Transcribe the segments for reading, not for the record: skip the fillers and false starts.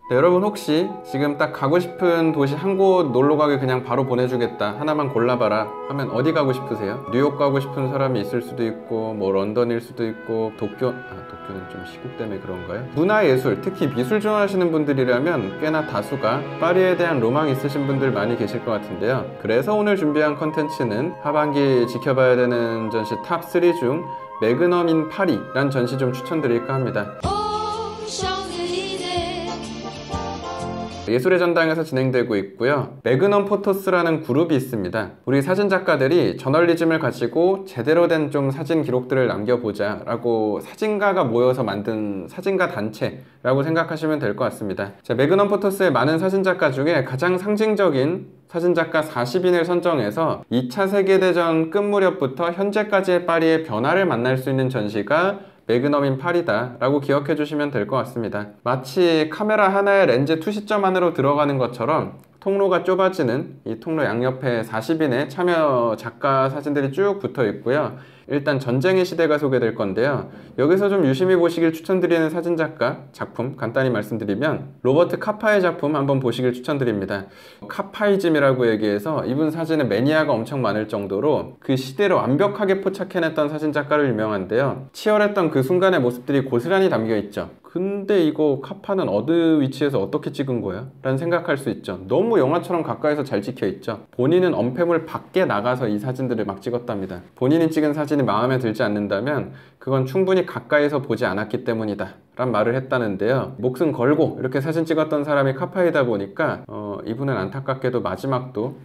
네, 여러분 혹시 지금 딱 가고 싶은 도시 한 곳 놀러 가게 그냥 바로 보내주겠다, 하나만 골라봐라 하면 어디 가고 싶으세요? 뉴욕 가고 싶은 사람이 있을 수도 있고, 뭐 런던일 수도 있고, 도쿄는 좀 시국 때문에 그런가요? 문화예술, 특히 미술 좋아하시는 분들이라면 꽤나 다수가 파리에 대한 로망이 있으신 분들 많이 계실 것 같은데요. 그래서 오늘 준비한 컨텐츠는 하반기 지켜봐야 되는 전시 탑 3 중 매그넘 인 파리란 전시 좀 추천드릴까 합니다. 예술의 전당에서 진행되고 있고요. 매그넘 포토스라는 그룹이 있습니다. 우리 사진작가들이 저널리즘을 가지고 제대로 된 좀 사진 기록들을 남겨보자 라고 사진가가 모여서 만든 사진가 단체라고 생각하시면 될 것 같습니다. 자, 매그넘 포토스의 많은 사진작가 중에 가장 상징적인 사진작가 40인을 선정해서 2차 세계대전 끝 무렵부터 현재까지의 파리의 변화를 만날 수 있는 전시가 매그넘 인 파리다 라고 기억해 주시면 될 것 같습니다. 마치 카메라 하나에 렌즈 투시점 안으로 들어가는 것처럼 통로가 좁아지는 이 통로 양옆에 40인의 참여 작가 사진들이 쭉 붙어 있고요. 일단 전쟁의 시대가 소개될 건데요. 여기서 좀 유심히 보시길 추천드리는 사진작가 작품 간단히 말씀드리면 로버트 카파의 작품 한번 보시길 추천드립니다. 카파이즘이라고 얘기해서 이분 사진에 매니아가 엄청 많을 정도로 그 시대를 완벽하게 포착해냈던 사진작가로 유명한데요. 치열했던 그 순간의 모습들이 고스란히 담겨 있죠. 근데 이거 카파는 어느 위치에서 어떻게 찍은 거야? 라는 생각할 수 있죠. 너무 영화처럼 가까이서 잘 찍혀 있죠. 본인은 언패물 밖에 나가서 이 사진들을 막 찍었답니다. 본인이 찍은 사진이 마음에 들지 않는다면 그건 충분히 가까이서 보지 않았기 때문이다 란 말을 했다는데요. 목숨 걸고 이렇게 사진 찍었던 사람이 카파이다 보니까 이분은 안타깝게도 마지막도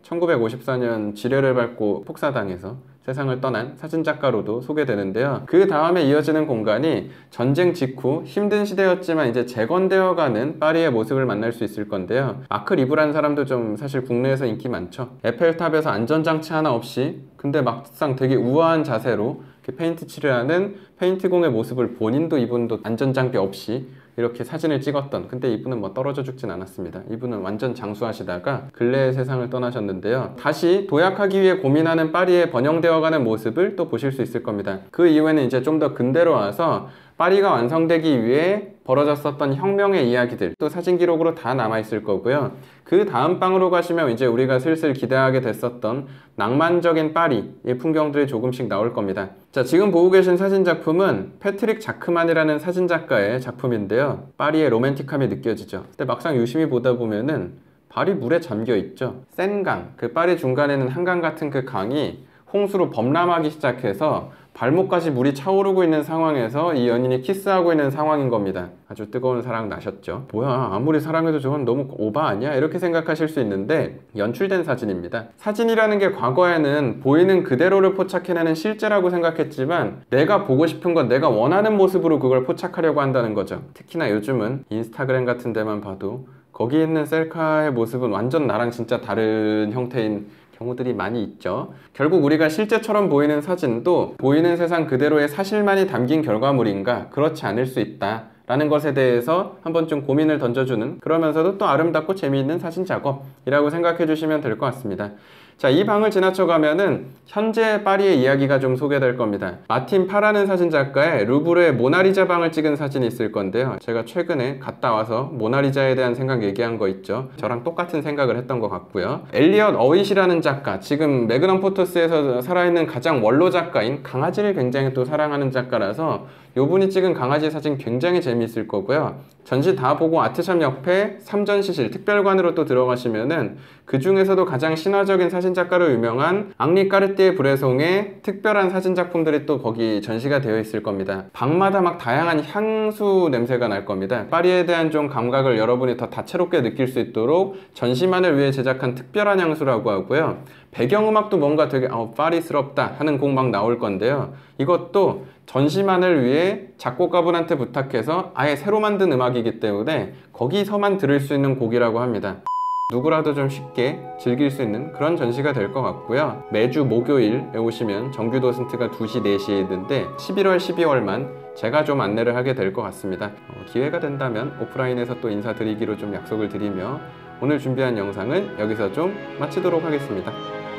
1954년 지뢰를 밟고 폭사당해서 세상을 떠난 사진작가로도 소개되는데요. 그 다음에 이어지는 공간이 전쟁 직후 힘든 시대였지만 이제 재건되어가는 파리의 모습을 만날 수 있을 건데요. 마크 리브라는 사람도 좀 사실 국내에서 인기 많죠. 에펠탑에서 안전장치 하나 없이 근데 막상 되게 우아한 자세로 페인트 칠하는 페인트공의 모습을 본인도 이분도 안전장비 없이 이렇게 사진을 찍었던, 근데 이분은 뭐 떨어져 죽진 않았습니다. 이분은 완전 장수하시다가 근래의 세상을 떠나셨는데요. 다시 도약하기 위해 고민하는 파리의 번영되어가는 모습을 또 보실 수 있을 겁니다. 그 이후에는 이제 좀 더 근대로 와서 파리가 완성되기 위해 벌어졌었던 혁명의 이야기들 또 사진 기록으로 다 남아있을 거고요. 그 다음 방으로 가시면 이제 우리가 슬슬 기대하게 됐었던 낭만적인 파리의 풍경들이 조금씩 나올 겁니다. 자, 지금 보고 계신 사진 작품은 패트릭 자크만이라는 사진작가의 작품인데요. 파리의 로맨틱함이 느껴지죠. 근데 막상 유심히 보다 보면은 발이 물에 잠겨 있죠. 센강, 그 파리 중간에는 한강 같은 그 강이 홍수로 범람하기 시작해서 발목까지 물이 차오르고 있는 상황에서 이 연인이 키스하고 있는 상황인 겁니다. 아주 뜨거운 사랑 나셨죠. 뭐야, 아무리 사랑해도 저건 너무 오바 아니야? 이렇게 생각하실 수 있는데 연출된 사진입니다. 사진이라는 게 과거에는 보이는 그대로를 포착해내는 실제라고 생각했지만 내가 보고 싶은 건 내가 원하는 모습으로 그걸 포착하려고 한다는 거죠. 특히나 요즘은 인스타그램 같은 데만 봐도 거기 있는 셀카의 모습은 완전 나랑 진짜 다른 형태인 경우들이 많이 있죠. 결국 우리가 실제처럼 보이는 사진도 보이는 세상 그대로의 사실만이 담긴 결과물인가? 그렇지 않을 수 있다 라는 것에 대해서 한번 좀 고민을 던져주는, 그러면서도 또 아름답고 재미있는 사진 작업이라고 생각해 주시면 될 것 같습니다. 자, 이 방을 지나쳐 가면은 현재 파리의 이야기가 좀 소개될 겁니다. 마틴 파라는 사진작가의 루브르의 모나리자 방을 찍은 사진이 있을 건데요. 제가 최근에 갔다 와서 모나리자에 대한 생각 얘기한 거 있죠. 저랑 똑같은 생각을 했던 것 같고요. 엘리엇 어윗이라는 작가, 지금 매그넘 포토스에서 살아있는 가장 원로 작가인 강아지를 굉장히 또 사랑하는 작가라서 요분이 찍은 강아지 사진 굉장히 재미있을 거고요. 전시 다 보고 아트샵 옆에 3전시실 특별관으로 또 들어가시면은 그 중에서도 가장 신화적인 사진작가로 유명한 앙리 까르띠에 브레송의 특별한 사진작품들이 또 거기 전시가 되어 있을 겁니다. 방마다 막 다양한 향수 냄새가 날 겁니다. 파리에 대한 좀 감각을 여러분이 더 다채롭게 느낄 수 있도록 전시만을 위해 제작한 특별한 향수라고 하고요. 배경음악도 뭔가 되게 파리스럽다 하는 곡 막 나올 건데요. 이것도 전시만을 위해 작곡가분한테 부탁해서 아예 새로 만든 음악이기 때문에 거기서만 들을 수 있는 곡이라고 합니다. 누구라도 좀 쉽게 즐길 수 있는 그런 전시가 될 것 같고요. 매주 목요일에 오시면 정규 도슨트가 2시, 4시에 있는데 11월, 12월만 제가 좀 안내를 하게 될 것 같습니다. 기회가 된다면 오프라인에서 또 인사드리기로 좀 약속을 드리며 오늘 준비한 영상은 여기서 좀 마치도록 하겠습니다.